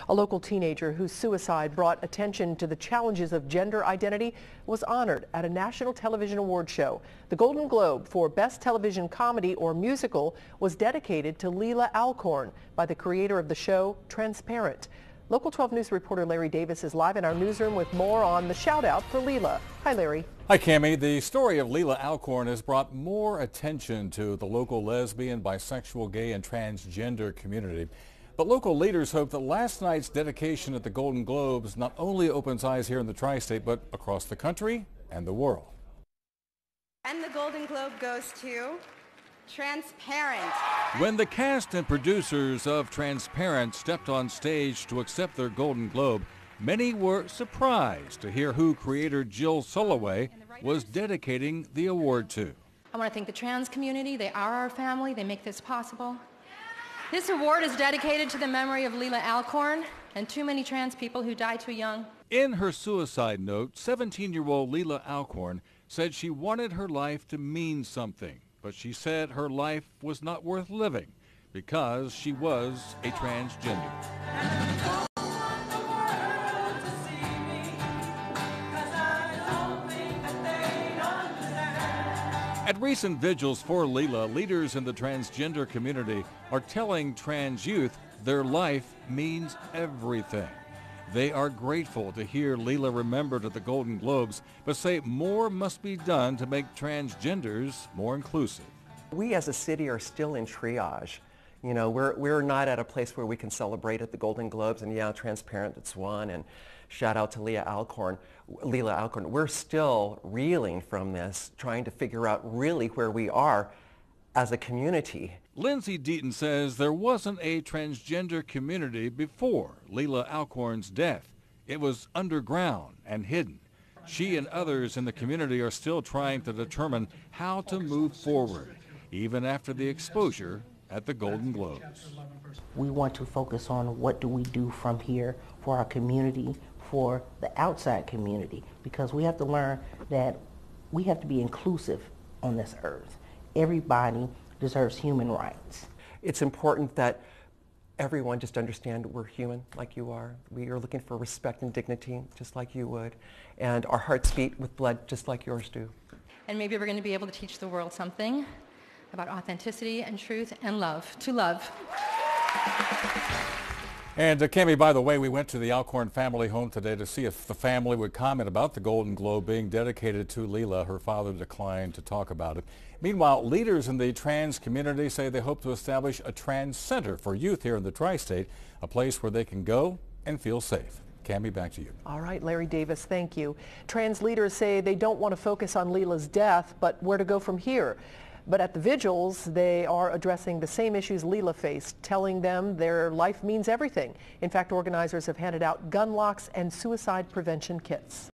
A local teenager whose suicide brought attention to the challenges of gender identity was honored at a national television award show. The Golden Globe for Best Television Comedy or Musical was dedicated to Leelah Alcorn by the creator of the show Transparent. Local 12 News reporter Larry Davis is live in our newsroom with more on the shout-out for Leelah. Hi, Larry. Hi, Cammie. The story of Leelah Alcorn has brought more attention to the local lesbian, bisexual, gay, and transgender community. But local leaders hope that last night's dedication at the Golden Globes not only opens eyes here in the tri-state, but across the country and the world. And the Golden Globe goes to Transparent. When the cast and producers of Transparent stepped on stage to accept their Golden Globe, many were surprised to hear who creator Jill Soloway was dedicating the award to. I want to thank the trans community. They are our family. They make this possible. This award is dedicated to the memory of Leelah Alcorn and too many trans people who died too young. In her suicide note, 17-year-old Leelah Alcorn said she wanted her life to mean something, but she said her life was not worth living because she was a transgender. At recent vigils for Leelah, leaders in the transgender community are telling trans youth their life means everything. They are grateful to hear Leelah remembered at the Golden Globes, but say more must be done to make transgenders more inclusive. We as a city are still in triage. You know, we're not at a place where we can celebrate at the Golden Globes, and yeah, Transparent, it's won, and shout out to Leelah Alcorn. We're still reeling from this, trying to figure out really where we are as a community. Lindsay Deaton says there wasn't a transgender community before Leelah Alcorn's death. It was underground and hidden. She and others in the community are still trying to determine how to move forward, even after the exposure at the Golden Globes. We want to focus on what do we do from here for our community, for the outside community, because we have to learn that we have to be inclusive on this earth. Everybody deserves human rights. It's important that everyone just understand we're human like you are. We are looking for respect and dignity just like you would, and our hearts beat with blood just like yours do. And maybe we're going to be able to teach the world something about authenticity and truth and love, to love. And Cammie, by the way, we went to the Alcorn family home today to see if the family would comment about the Golden Globe being dedicated to Leelah. Her father declined to talk about it. Meanwhile, leaders in the trans community say they hope to establish a trans center for youth here in the tri-state, a place where they can go and feel safe. Cammie, back to you. All right, Larry Davis, thank you. Trans leaders say they don't want to focus on Leelah's death, but where to go from here. But at the vigils, they are addressing the same issues Leelah faced, telling them their life means everything. In fact, organizers have handed out gun locks and suicide prevention kits.